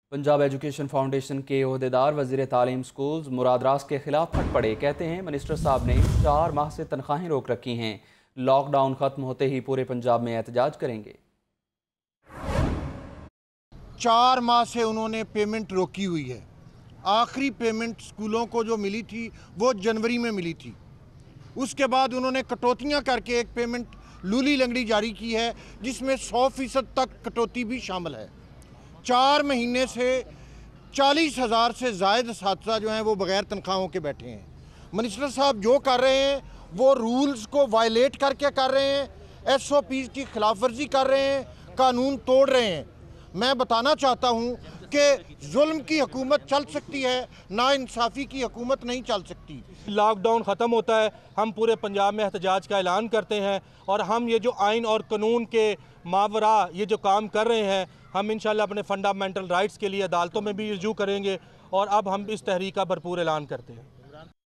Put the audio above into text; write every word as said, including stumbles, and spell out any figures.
Punjab education foundation के ओहदेदार वज़ीर तालीम स्कूल्स मुराद रास के खिलाफ फट पड़े। कहते हैं मिनिस्टर साहब ने चार माह से तनख्वाहें रोक रखी हैं। लॉकडाउन ख़त्म होते ही पूरे पंजाब में एहतजाज करेंगे। चार माह से उन्होंने पेमेंट रोकी हुई है। आखिरी पेमेंट स्कूलों को जो मिली थी वो जनवरी में मिली थी। उसके बाद उन्होंने कटौतियां करके एक पेमेंट लूली लंगड़ी जारी की है, जिसमें सौ फीसद तक कटौती भी शामिल है। चार महीने से चालीस हज़ार से ज़ायद साथी जो हैं वो बग़ैर तनख्वाहों के बैठे हैं। मिनिस्टर साहब जो कर रहे हैं वो रूल्स को वायलेट करके कर रहे हैं, एस ओ पीज़ की खिलाफ वर्जी कर रहे हैं, कानून तोड़ रहे हैं। मैं बताना चाहता हूं कि जुल्म की हुकूमत चल सकती है, नाइंसाफ़ी की हुकूमत नहीं चल सकती। लॉकडाउन ख़त्म होता है, हम पूरे पंजाब में एहतजाज का ऐलान करते हैं और हम ये जो आइन और कानून के मावरा ये जो काम कर रहे हैं, हम इंशाल्लाह अपने फंडामेंटल राइट्स के लिए अदालतों में भी रजू करेंगे और अब हम इस तहरीक का भरपूर ऐलान करते हैं।